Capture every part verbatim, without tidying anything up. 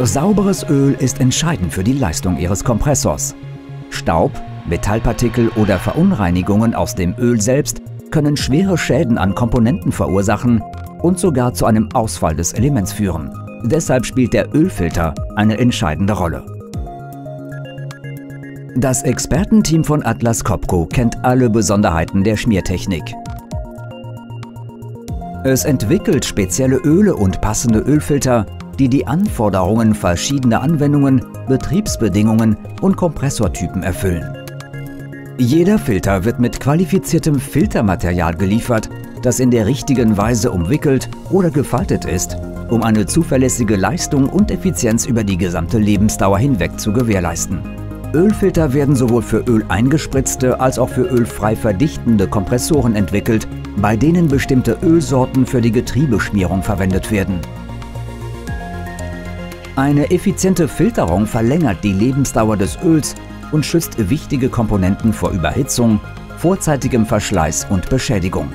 Sauberes Öl ist entscheidend für die Leistung Ihres Kompressors. Staub, Metallpartikel oder Verunreinigungen aus dem Öl selbst können schwere Schäden an Komponenten verursachen und sogar zu einem Ausfall des Elements führen. Deshalb spielt der Ölfilter eine entscheidende Rolle. Das Expertenteam von Atlas Copco kennt alle Besonderheiten der Schmiertechnik. Es entwickelt spezielle Öle und passende Ölfilter, die die Anforderungen verschiedener Anwendungen, Betriebsbedingungen und Kompressortypen erfüllen. Jeder Filter wird mit qualifiziertem Filtermaterial geliefert, das in der richtigen Weise umwickelt oder gefaltet ist, um eine zuverlässige Leistung und Effizienz über die gesamte Lebensdauer hinweg zu gewährleisten. Ölfilter werden sowohl für Öl eingespritzte als auch für ölfrei verdichtende Kompressoren entwickelt, bei denen bestimmte Ölsorten für die Getriebeschmierung verwendet werden. Eine effiziente Filterung verlängert die Lebensdauer des Öls und schützt wichtige Komponenten vor Überhitzung, vorzeitigem Verschleiß und Beschädigung.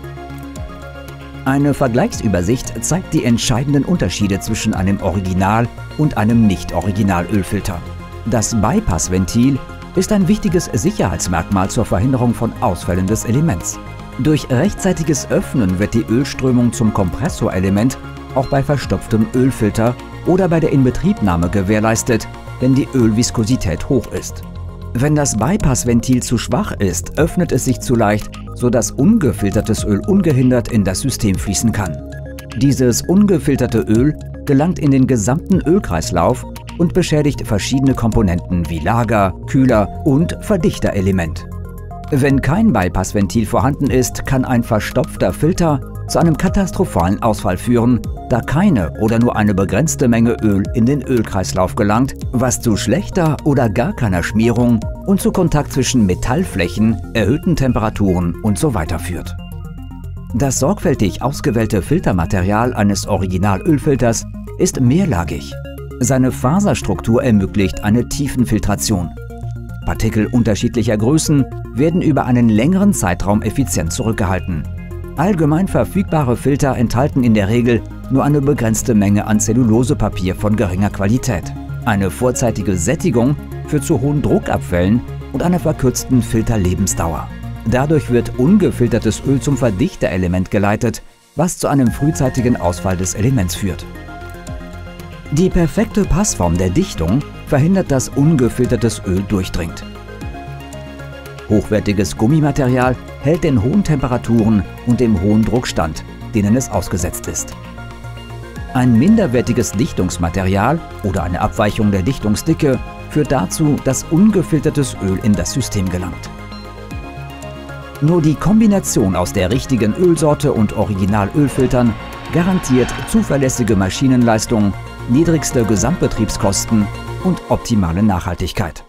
Eine Vergleichsübersicht zeigt die entscheidenden Unterschiede zwischen einem Original- und einem Nicht-Original-Ölfilter. Das Bypassventil ist ein wichtiges Sicherheitsmerkmal zur Verhinderung von Ausfällen des Elements. Durch rechtzeitiges Öffnen wird die Ölströmung zum Kompressorelement auch bei verstopftem Ölfilter oder bei der Inbetriebnahme gewährleistet, wenn die Ölviskosität hoch ist. Wenn das Bypassventil zu schwach ist, öffnet es sich zu leicht, sodass ungefiltertes Öl ungehindert in das System fließen kann. Dieses ungefilterte Öl gelangt in den gesamten Ölkreislauf und beschädigt verschiedene Komponenten wie Lager, Kühler und Verdichterelement. Wenn kein Bypassventil vorhanden ist, kann ein verstopfter Filter zu einem katastrophalen Ausfall führen, da keine oder nur eine begrenzte Menge Öl in den Ölkreislauf gelangt, was zu schlechter oder gar keiner Schmierung und zu Kontakt zwischen Metallflächen, erhöhten Temperaturen und so weiter führt. Das sorgfältig ausgewählte Filtermaterial eines Originalölfilters ist mehrlagig. Seine Faserstruktur ermöglicht eine Tiefenfiltration. Partikel unterschiedlicher Größen werden über einen längeren Zeitraum effizient zurückgehalten. Allgemein verfügbare Filter enthalten in der Regel nur eine begrenzte Menge an Zellulosepapier von geringer Qualität. Eine vorzeitige Sättigung führt zu hohen Druckabfällen und einer verkürzten Filterlebensdauer. Dadurch wird ungefiltertes Öl zum Verdichterelement geleitet, was zu einem frühzeitigen Ausfall des Elements führt. Die perfekte Passform der Dichtung verhindert, dass ungefiltertes Öl durchdringt. Hochwertiges Gummimaterial hält den hohen Temperaturen und dem hohen Druck stand, denen es ausgesetzt ist. Ein minderwertiges Dichtungsmaterial oder eine Abweichung der Dichtungsdicke führt dazu, dass ungefiltertes Öl in das System gelangt. Nur die Kombination aus der richtigen Ölsorte und Originalölfiltern garantiert zuverlässige Maschinenleistung, niedrigste Gesamtbetriebskosten und optimale Nachhaltigkeit.